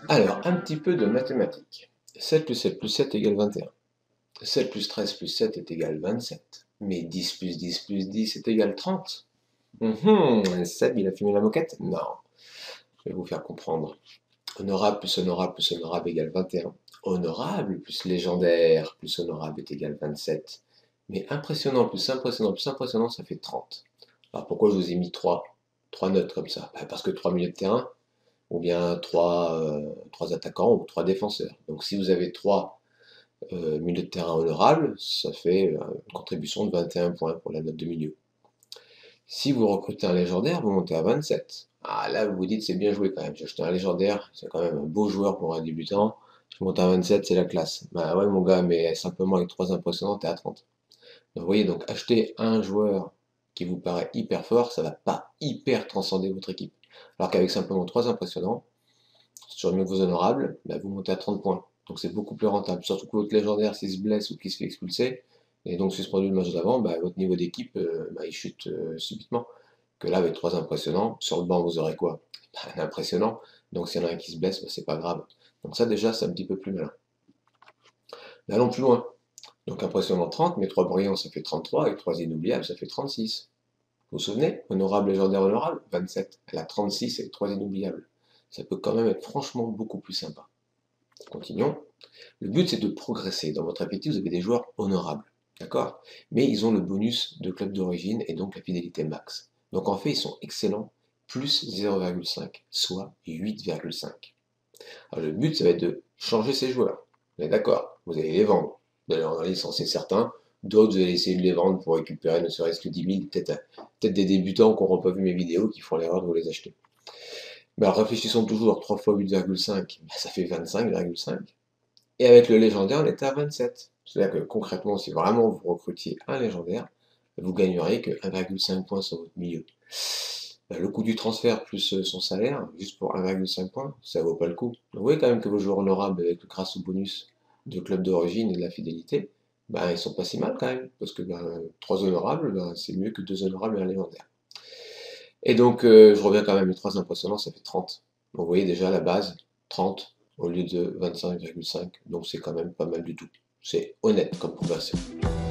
Alors, un petit peu de mathématiques. 7 plus 7 plus 7 égale 21. 7 plus 13 plus 7 est égal 27. Mais 10 plus 10 plus 10 est égal 30. Seb, il a fumé la moquette? Non, je vais vous faire comprendre. Honorable plus honorable plus honorable égale 21. Honorable plus légendaire plus honorable est égal 27. Mais impressionnant plus impressionnant plus impressionnant, ça fait 30. Alors pourquoi je vous ai mis 3 notes comme ça? Parce que 3 milieux de terrain, ou bien trois attaquants ou 3 défenseurs. Donc si vous avez 3 milieux de terrain honorables, ça fait une contribution de 21 points pour la note de milieu. Si vous recrutez un légendaire, vous montez à 27. Ah là, vous vous dites, c'est bien joué quand même. J'ai acheté un légendaire, c'est quand même un beau joueur pour un débutant. Je monte à 27, c'est la classe. Bah ouais, mon gars, mais simplement avec 3 impressionnants, t'es à 30. Donc vous voyez, donc acheter un joueur qui vous paraît hyper fort, ça va pas hyper transcender votre équipe. Alors qu'avec simplement 3 impressionnants, sur le mieux que vos honorables, bah, vous montez à 30 points. Donc c'est beaucoup plus rentable. Surtout que votre légendaire, s'il se blesse ou qu'il se fait expulser, et donc suspendu le match d'avant, bah, votre niveau d'équipe, il chute subitement. Que là, avec 3 impressionnants, sur le banc, vous aurez quoi? Un impressionnant. Donc s'il y en a un qui se blesse, bah, c'est pas grave. Donc ça déjà, c'est un petit peu plus malin. Mais allons plus loin. Donc impressionnant 30, mais 3 brillants, ça fait 33, et 3 inoubliables, ça fait 36. Vous vous souvenez? Honorable, légendaire, honorable, 27. Elle a 36 et 3 inoubliables. Ça peut quand même être franchement beaucoup plus sympa. Continuons. Le but, c'est de progresser. Dans votre appétit, vous avez des joueurs honorables. D'accord? Mais ils ont le bonus de club d'origine et donc la fidélité max. Donc en fait, ils sont excellents, plus 0,5, soit 8,5. Alors le but, ça va être de changer ces joueurs. Vous êtes d'accord? Vous allez les vendre. Vous allez en licencier certains. D'autres, vous allez essayer de les vendre pour récupérer ne serait-ce que 10 000. Peut-être des débutants qui n'auront pas vu mes vidéos qui font l'erreur de vous les acheter. Mais alors réfléchissons toujours. 3 fois 8,5, ça fait 25,5. Et avec le légendaire, on était à 27. C'est-à-dire que concrètement, si vraiment vous recrutiez un légendaire, vous gagneriez que 1,5 points sur votre milieu. Le coût du transfert plus son salaire, juste pour 1,5 points, ça vaut pas le coup. Donc, vous voyez quand même que vos joueurs honorables, grâce au bonus de club d'origine et de la fidélité, ben, ils sont pas si mal quand même. Parce que 3 honorables, c'est mieux que 2 honorables et un légendaire. Et donc, je reviens quand même, les 3 impressionnants, ça fait 30. Donc, vous voyez déjà la base, 30 au lieu de 25,5. Donc, c'est quand même pas mal du tout. C'est honnête comme progression.